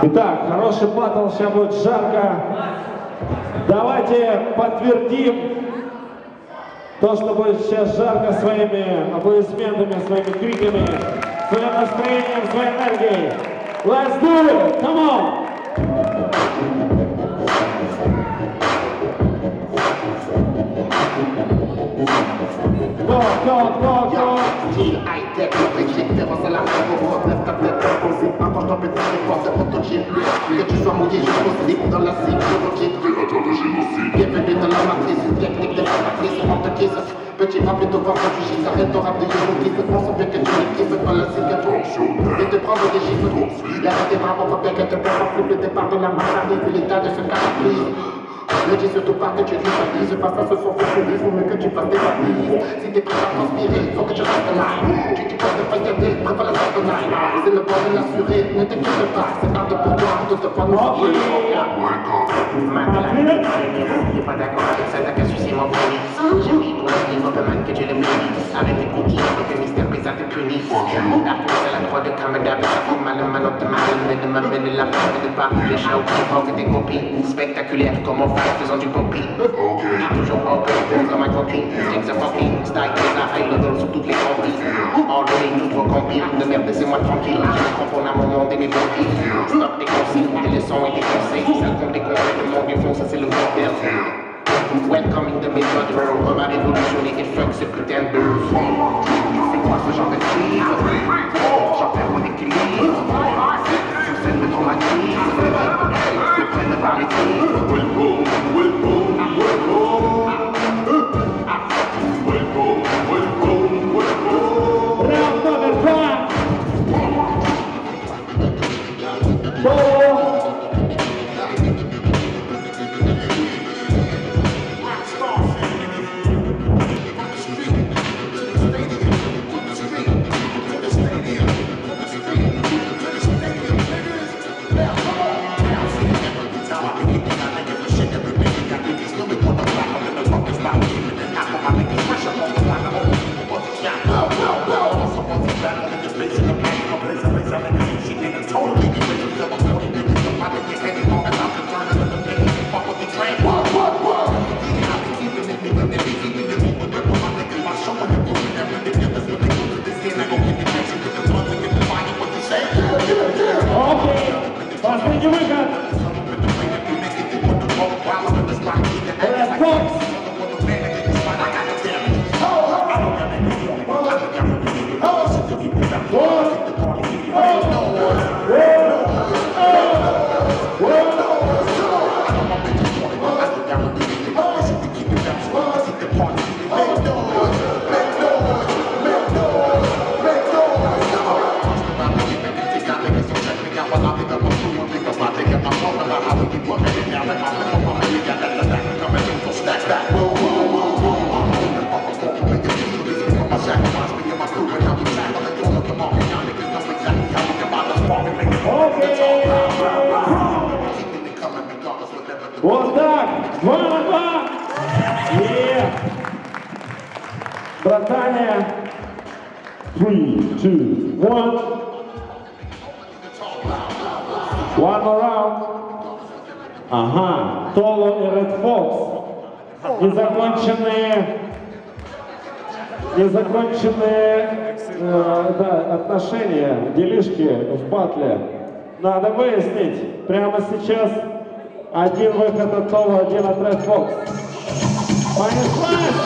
Итак, хороший баттл, сейчас будет жарко. Давайте подтвердим то, что будет сейчас жарко своими аплодисментами, своими криками, своим настроением, своей энергией. Let's do it! Come on! Go, go, go, go! High-tech, référence à la réponse, lève ta tête, imposée, quand je t'en pète les portes, prototype, que tu sois mouillé, je pose libre dans la cible, prototype, créateur de génocide, bienvenue dans la matrice, une technique de la matrice, on te kiss, petit rap et devant quand tu chiffres, arrête ton rap de hiéroglyphes, on sent bien que tu l'équipes, pas la cigarette, et te prendre des chiffres, l'arrêt des bras, on voit bien que te faire plus le départ de la marche arrive, l'état de ce caractère. Ne dis surtout pas que tu rivalises, pas ça ce sont faux folies, faut mieux que tu fasses des valises. Si t'es prêt à transpirer, faut que tu restes là. Tu dis pas de pailletter, prépare la sorte night. C'est le bon de l'assurer, ne t'inquiète pas, c'est hard pour toi, tout te prendre au pied. T'es pas d'accord avec ça, t'as qu'à sucer mon premier. J'ai pris pour le niveau de man que tu le mérites. Avec tes cookies, avec tes mystères, mais ça te punit. La pousse à la croix de Kamada, mais ça fait mal, man, on te mal, mais de ma belle la femme de pas les chats ou qui portent tes copines. Spectaculaire, comment faire? Faisant du poppy, toujours open, dans ma copine, things are fucking, style is a high level sur toutes les combis. Already tout trop combi, de merde laissez-moi tranquille, je me cramponne à mon monde et mes pompiers. Stop tes consignes, tes leçons et tes conseils, ça compte des conseils de mon défaut, ça c'est le modèle. Welcoming the méthode, on va révolutionner et fuck ce putain de buzz. C'est quoi ce genre de cheese? J'en perds mon équilibre, sur scène me traumatise, je prenne de par les tirs. Вот так! 2 на 2! И... Братания! 3, 2, 1. One more round. Ага, Толо и Red Fox. Незаконченные отношения, делишки в батле. Надо выяснить прямо сейчас. Один выход от Толо, один от Red Fox. Понеслась!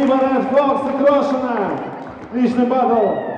Red Fox и Крошина. Личный батл.